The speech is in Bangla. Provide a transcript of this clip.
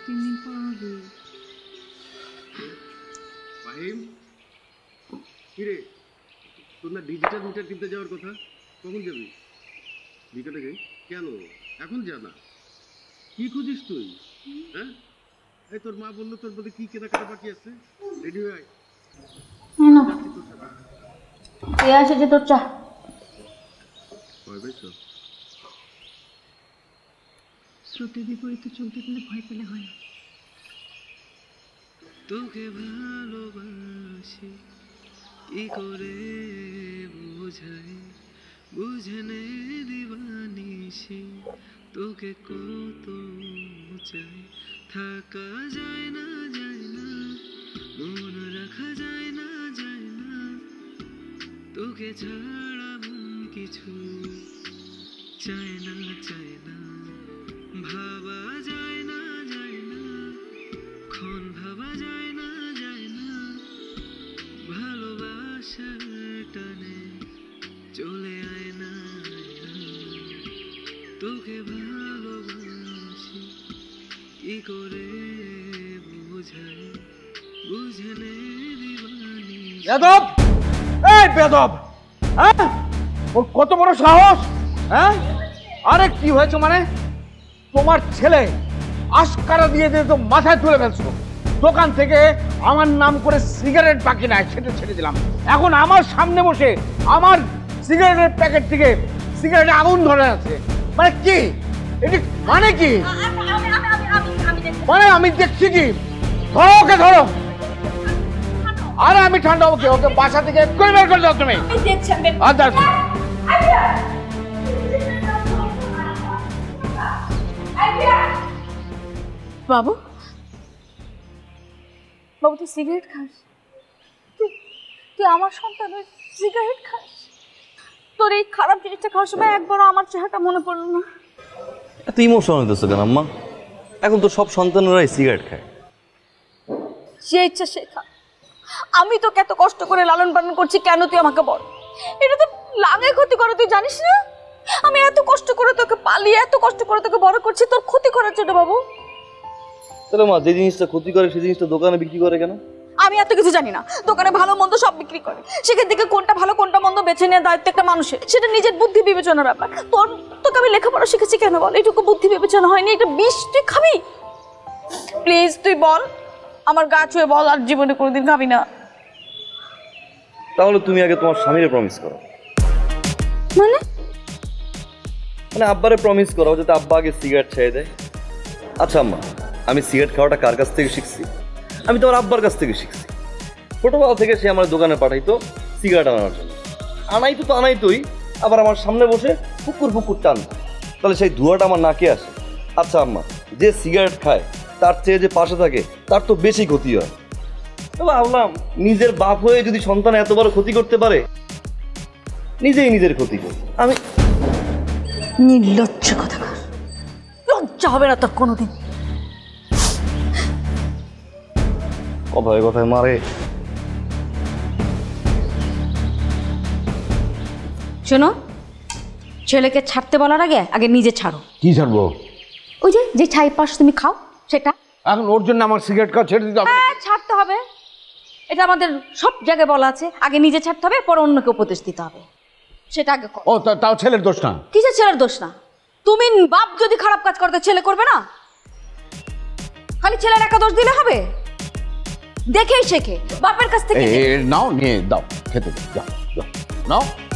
3 দিন পর হবে। ফাহিম, কিরে তোর না ডিজিটাল মিটার কিনতে যাওয়ার কথা, কখন যাবি? বিকেলে যাই কেন? এখন যা না। কি খুঁজিস তুই? হ্যাঁ, এই তোর মা বললো তোর মধ্যে কি কেনাকাটা বাকি আছে। রেডি হয়ে আয়, যাচ্ছি তোর সাথে। কে আসেছে তোর চা? ভয় পাইছো? স্রোতের বিপরীতে চলতে গেলে ভয় পেলে হয় না। তোকে ভালোবাসি কি করে বোঝাই, বুঝনে দিবানিসি তোকে কত চাই। থাকা যায় না মন রাখা যায় না তোকে ছাড়া মন কিছু চায় না ভাবা যায় না ক্ষণ ভাবা যায় না ভালোবাসার টানে চলে আয় না তোকে ভালোবাসি কি করে বোঝাই, বুঝনে দিবানি। বেদব, এই বেদব, হ্যাঁ ওর কত বড় সাহস! হ্যাঁ, আরে কি হয়েছে মানে? তোমার ছেলে আশকারা দিয়ে দিয়ে তো মাথায় তুলে ফেলছো। দোকান থেকে আমার নাম করে সিগারেট বাকি নাই, সেটা ছেড়ে দিলাম। এখন আমার সামনে বসে আমার সিগারেটের প্যাকেট থেকে সিগারেটে আগুন ধরে আছে। মানে কি এটি? মানে কি মানে? আমি দেখছি কি? ধরো ওকে, ধরো। আরে আমি ঠান্ডা, ওকে ওকে বাসা থেকে করে বের করে দাও তুমি। আচ্ছা বাবু, বাবু তুই সিগারেট খাস? তুই আমার সন্তানের সিগারেট খাস? তোর এই খারাপ জিনিসটা খাওয়ার সময় একবারও আমার চেহারাটা মনে পড়লো না? এত ইমোশন হইতেছো কেন আম্মা? এখন তো সব সন্তানরাই সিগারেট খায়। যে ইচ্ছা সে খা, আমি তোকে এত কষ্ট করে লালন পালন করছি, কেন তুই আমাকে বল? এটা তো লাগে ক্ষতি করে, তুই জানিস না? আমি এত কষ্ট করে তোকে পালিয়ে এত কষ্ট করে তোকে বড় করছি তোর ক্ষতি করার জন্য। বাবু, তাহলে মা যে জিনিসটা ক্ষতি করে সেই জিনিসটা দোকানে বিক্রি করে কেন? আমি এত কিছু জানি না। দোকানে ভালো মন্দ সব বিক্রি করে, সেখান থেকে কোনটা ভালো কোনটা মন্দ বেছে নেওয়ার দায়িত্ব একটা মানুষের। সেটা নিজের বুদ্ধি বিবেচনার ব্যাপার। তোকে আমি লেখাপড়া শিখেছি কেন বল? এইটুকু বুদ্ধি বিবেচনা হয়নি? এটা বিষ তুই খাবি? প্লিজ তুই বল, আমার গা ছুঁয়ে বল, আর জীবনে কোনোদিন খাবি না। তাহলে তুমি আগে তোমার স্বামীরে প্রমিস করো। মানে আব্বারে প্রমিস করো যাতে আব্বা আগে সিগারেট ছেড়ে দেয়। আচ্ছা আম্মা, আমি সিগারেট খাওয়াটা কার কাছ থেকে শিখছি? আমি তোমার আব্বার কাছ থেকে শিখছি। ছোটবেলা থেকে সে আমার দোকানে পাঠাইতো সিগারেট আনার জন্য। আনাইতোই, আবার আমার সামনে বসে পুকুর টান, তাহলে সেই ধোঁয়াটা আমার নাকে আসে। আচ্ছা আম্মা, যে সিগারেট খায় তার চেয়ে যে পাশে থাকে তার তো বেশি ক্ষতি হয়। ভাবলাম নিজের বাপ হয়ে যদি সন্তান এত বড় ক্ষতি করতে পারে, নিজেই নিজের ক্ষতি করে। আমি নির্লজ্জ কথাকার, লজ্জা হবে না তোর কোনোদিন? কথায় কথায় মারে। শোনো, ছেলেকে ছাড়তে বলার আগে আগে নিজে ছাড়ো। কি ছাড়বো? ওই যে ছাই পাশ তুমি খাও সেটা। এখন ওর জন্য আমার সিগারেট খাওয়া ছেড়ে দিতে হবে? হ্যাঁ, ছাড়তে হবে। এটা আমাদের সব জায়গায় বলা আছে, আগে নিজে ছাড়তে হবে, পরে অন্যকে উপদেশ দিতে হবে। সেটা আগে করো। ও তাও ছেলের দোষ না? কিসের ছেলের দোষ না? তুমি বাপ যদি খারাপ কাজ করতে ছেলে করবে না? খালি ছেলের একা দোষ দিলে হবে? দেখেই শেখে বাপের কাছ থেকে। নাও, নিয়ে দাও, খেতে দাও, নাও।